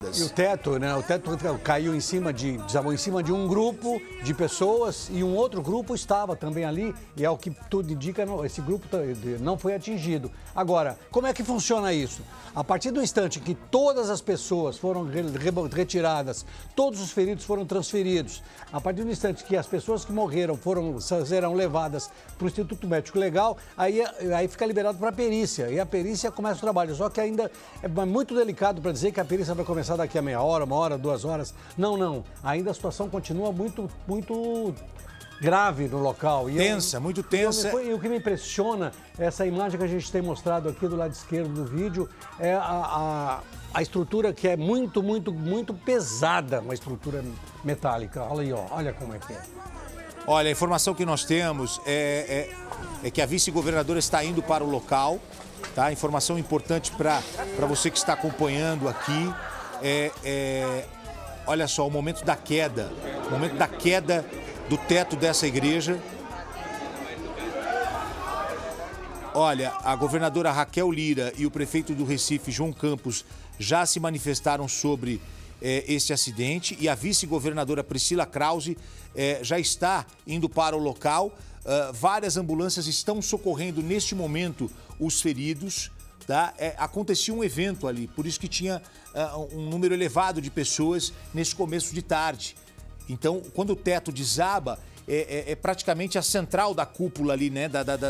mortas. E o teto, né? O teto caiu desabou em cima de um grupo de pessoas e um outro grupo estava também ali e é o que tudo indica, esse grupo não foi atingido. Agora, como é que funciona isso? A partir do instante que todas as pessoas foram retiradas, todos os feridos foram transferidos, a partir do instante que as pessoas que morreram serão levadas para o Instituto Médico Legal, aí fica liberado para a perícia e a perícia começa o trabalho. Só que ainda é muito delicado para dizer que a perícia vai começar daqui a meia hora, 1 hora, 2 horas. Não. Ainda a situação continua muito grave no local. Tensa, muito tensa. E o que me impressiona, essa imagem que a gente tem mostrado aqui do lado esquerdo do vídeo, é a estrutura que é muito pesada, uma estrutura metálica. Olha aí, ó, olha como é que é. Olha, a informação que nós temos é que a vice-governadora está indo para o local, tá? Informação importante para você que está acompanhando aqui. Olha só, o momento da queda do teto dessa igreja. Olha, a governadora Raquel Lira e o prefeito do Recife, João Campos, já se manifestaram sobre este acidente e a vice-governadora Priscila Krause já está indo para o local. Várias ambulâncias estão socorrendo neste momento os feridos. Tá? Acontecia um evento ali, por isso que tinha um número elevado de pessoas nesse começo de tarde. Então, quando o teto desaba, é praticamente a central da cúpula ali, né,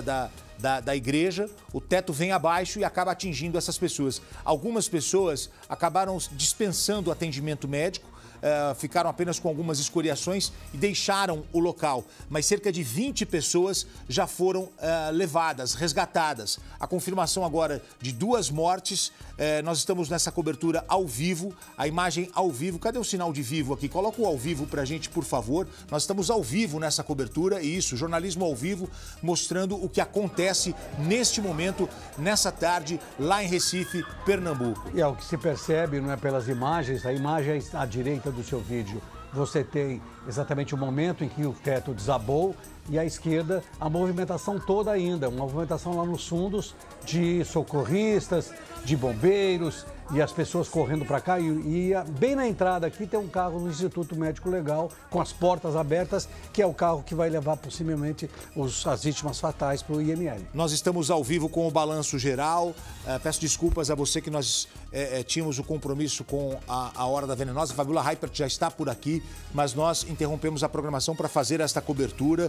da igreja, o teto vem abaixo e acaba atingindo essas pessoas. Algumas pessoas acabaram dispensando atendimento médico, ficaram apenas com algumas escoriações e deixaram o local. Mas cerca de 20 pessoas já foram levadas, resgatadas. A confirmação agora de 2 mortes. Nós estamos nessa cobertura ao vivo, a imagem ao vivo. Cadê o sinal de vivo aqui? Coloca o ao vivo pra gente, por favor. Nós estamos ao vivo nessa cobertura, isso, jornalismo ao vivo, mostrando o que acontece neste momento, nessa tarde, lá em Recife, Pernambuco. E é o que se percebe, não é, pelas imagens, a imagem à direita do seu vídeo. Você tem exatamente o momento em que o teto desabou e à esquerda a movimentação toda ainda, uma movimentação lá nos fundos de socorristas, de bombeiros e as pessoas correndo para cá e bem na entrada aqui tem um carro do Instituto Médico Legal com as portas abertas, que é o carro que vai levar possivelmente as vítimas fatais para o IML. Nós estamos ao vivo com o balanço geral. Peço desculpas a você que nós tínhamos o compromisso com a Hora da Venenosa. A Fabiola Heipert já está por aqui, mas nós interrompemos a programação para fazer esta cobertura.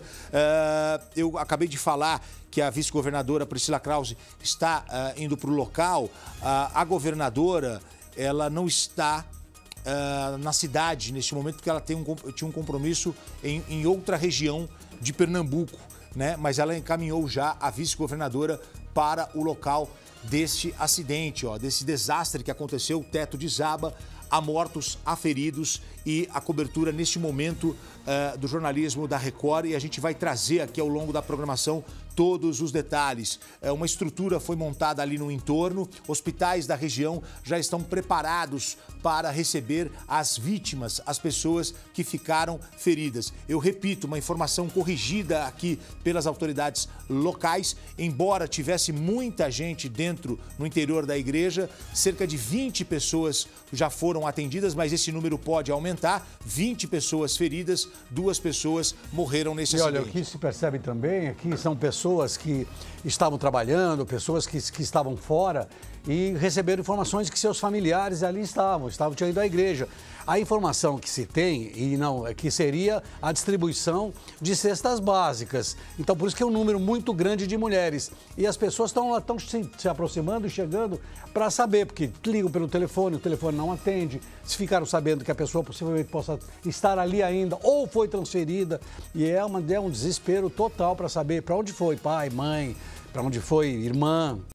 Eu acabei de falar que a vice-governadora Priscila Krause está indo para o local. A governadora, ela não está na cidade neste momento, porque ela tinha um compromisso em outra região de Pernambuco, né? Mas ela encaminhou já a vice-governadora para o local deste acidente, ó, desse desastre que aconteceu. O teto desaba, há mortos, há feridos e a cobertura neste momento do jornalismo da Record, e a gente vai trazer aqui ao longo da programação todos os detalhes. Uma estrutura foi montada ali no entorno, hospitais da região já estão preparados para receber as vítimas, as pessoas que ficaram feridas. Eu repito, uma informação corrigida aqui pelas autoridades locais, embora tivesse muita gente no interior da igreja, cerca de 20 pessoas já foram atendidas, mas esse número pode aumentar. 20 pessoas feridas, 2 pessoas morreram nesse acidente. E olha, o que se percebe também é que são pessoas que estavam trabalhando, pessoas que estavam fora e receberam informações que seus familiares ali estavam tinham ido à igreja. A informação que se tem, que seria a distribuição de cestas básicas. Então, por isso que é um número muito grande de mulheres. E as pessoas estão se aproximando e chegando para saber, porque ligam pelo telefone, o telefone não atende, se ficaram sabendo que a pessoa possivelmente possa estar ali ainda ou foi transferida. E é um desespero total para saber para onde foi pai, mãe, para onde foi irmã.